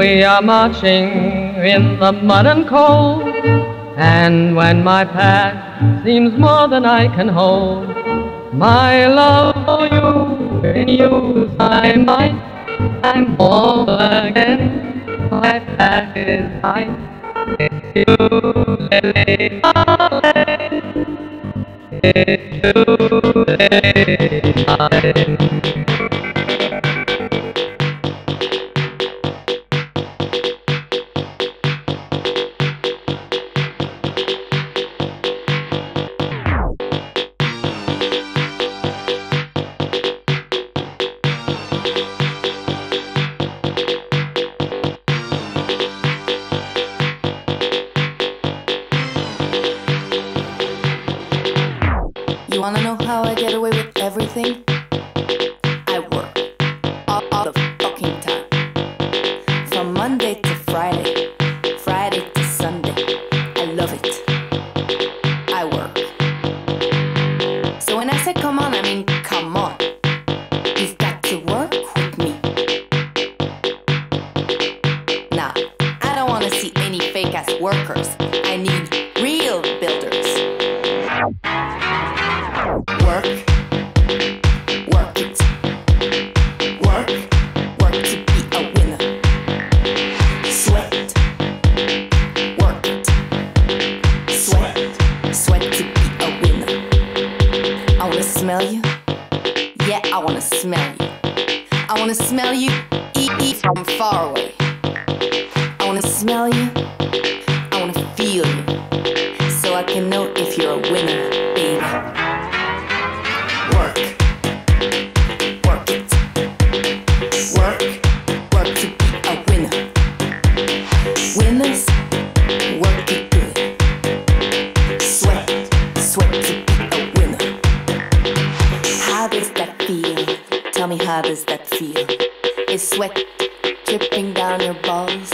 We are marching in the mud and cold, and when my past seems more than I can hold, my love for you, in you I might, I'm whole again, my past is mine. It's you, lily, darling, it's you, lily, darling. You wanna know how I get away with everything? I work all the fucking time. From Monday to Friday, Friday to Sunday. I love it. I work. So when I say come on, I mean come on. You've got to work with me. Nah, I don't wanna see any fake ass workers. I need real builders. Work, work it. Work, work to be a winner. Sweat, work it. Sweat, sweat to be a winner. I wanna smell you. Yeah, I wanna smell you. I wanna smell you, eat from far away. I wanna smell you. I wanna feel you. So I can know if you're a winner, baby. Work, work it. Work, work to be a winner. Winners, work it good. Sweat, sweat to be a winner. How does that feel? Tell me, how does that feel? Is sweat dripping down your balls?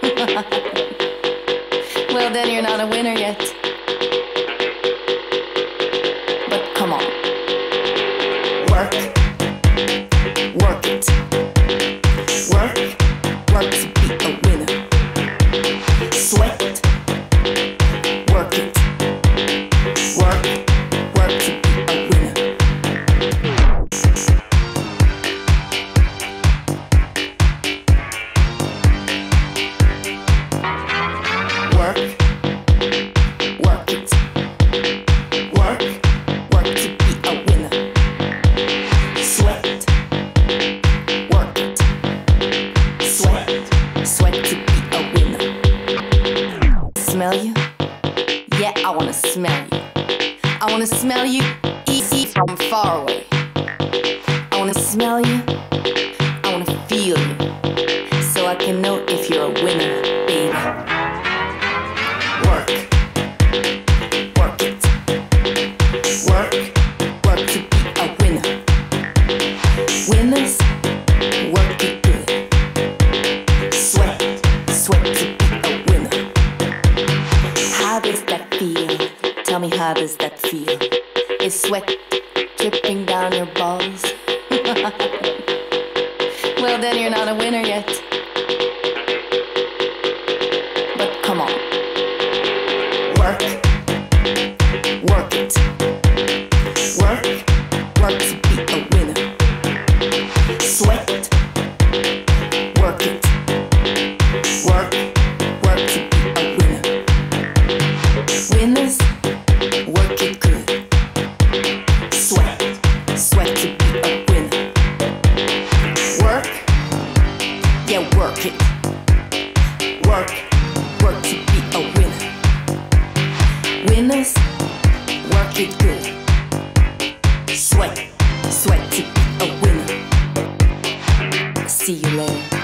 Well, then you're not a winner yet. But come on. Work, work it. Work, work to be a winner. Sweat, work it. Work, work to be a winner. Work, work it. Work, work to be a winner. Sweat, work it. Sweat, sweat to be a winner. Smell you? Yeah, I wanna smell you. I wanna smell you, eat from far away. I wanna smell you. I wanna feel you. So I can know if you're a winner, baby. Work, work it. Work, work to be a winner. Winners, work it good. Sweat, sweat to be a winner. How does that feel? Tell me, how does that feel? Is sweat dripping down your balls? Well, then you're not a winner yet. But come on. Work, work it. Work, work to be a winner. Sweat, work it. Work, work to be a winner. Winners, work it good. Sweat, sweat to be a winner. Work, yeah, work it. Work, work to be a winner. Winners, work it good. Sweat, sweat to be a winner. See you later.